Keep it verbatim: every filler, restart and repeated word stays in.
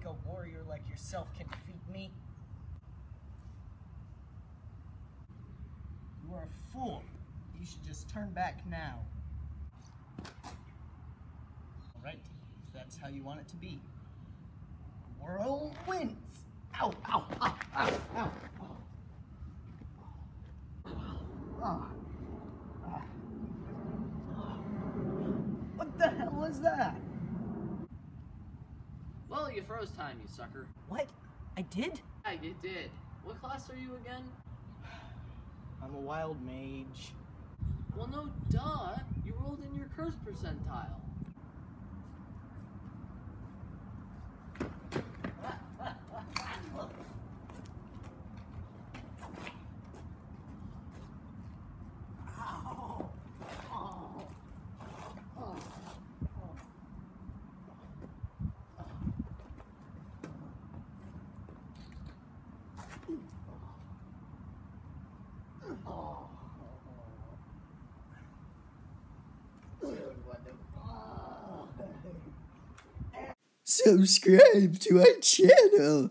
a warrior like yourself can defeat me? You are a fool. You should just turn back now. Alright, if that's how you want it to be. World wins! Ow, ow, ow, ow, ow, ow. Ah. Ah. What the hell is that? Well, you froze time, you sucker. What? I did? Yeah, you did. What class are you again? I'm a wild mage. Well, no, duh. You rolled in your curse percentile. Subscribe to our channel.